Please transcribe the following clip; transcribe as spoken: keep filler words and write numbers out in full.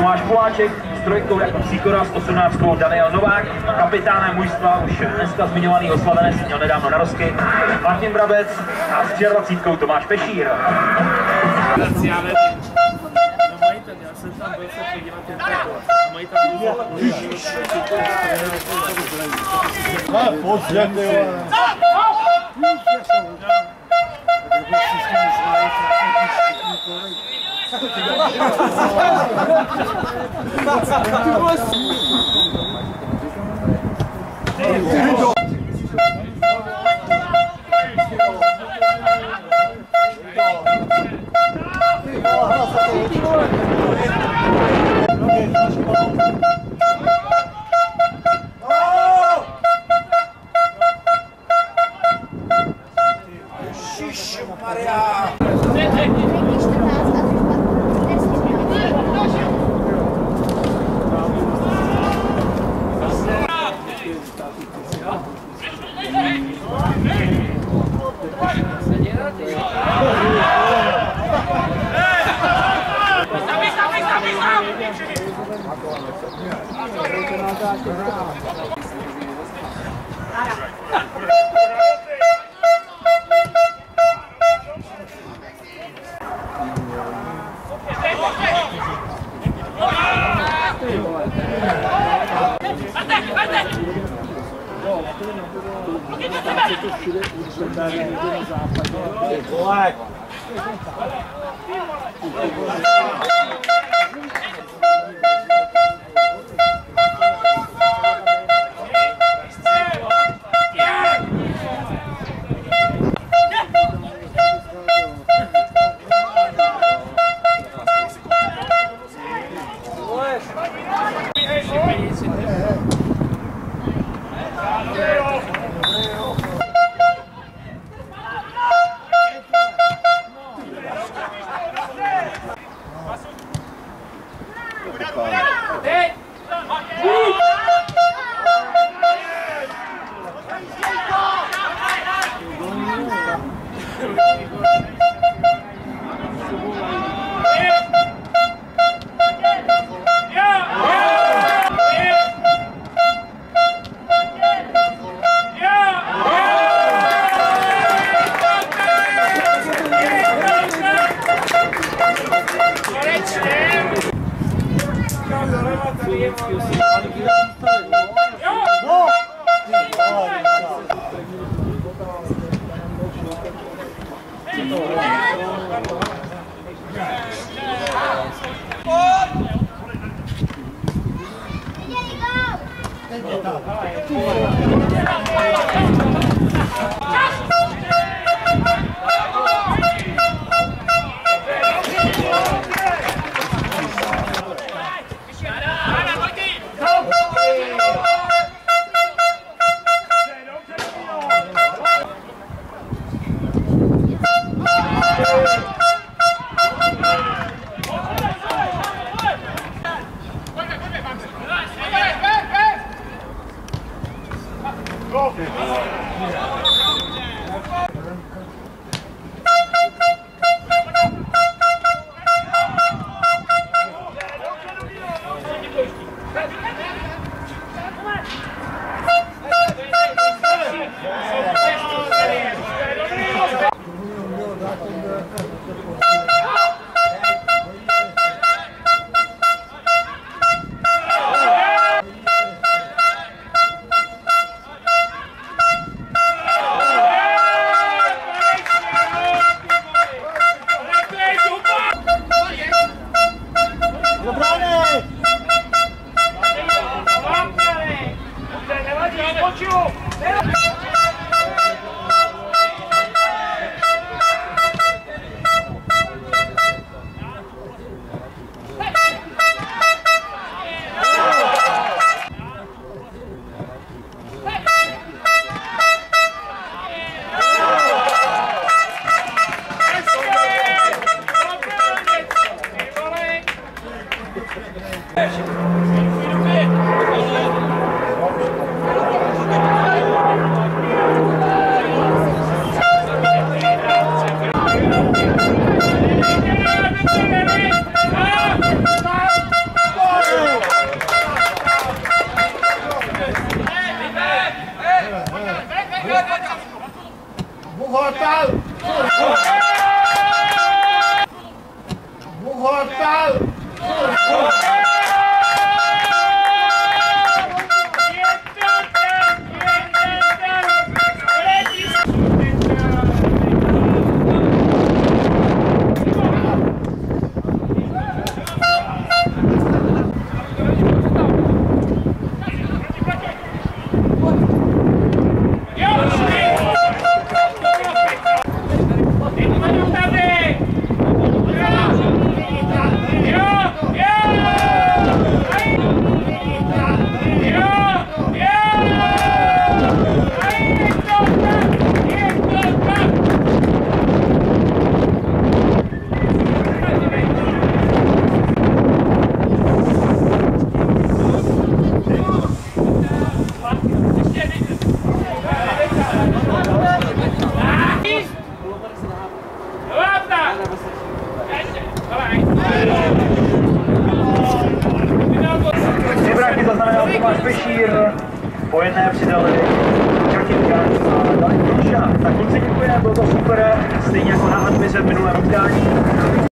Tomáš Poláček s trojkou jako Sikora, s osmnáctkou Daniel Novák, kapitánem mužstva už dneska zmiňovaný oslavenec, měl nedávno narozky, Martin Brabec a s dvacítkou Tomáš Pešír. Já nevím. No mají tady, já jsem tam byl se podívat jen takhle. A mají tam důvod. Pozdě, ty vole. po jedné přidali Katinka a dali Kruša. Tak kluci děkujeme, bylo to super, stejně jako na Admiře v minulém utkání.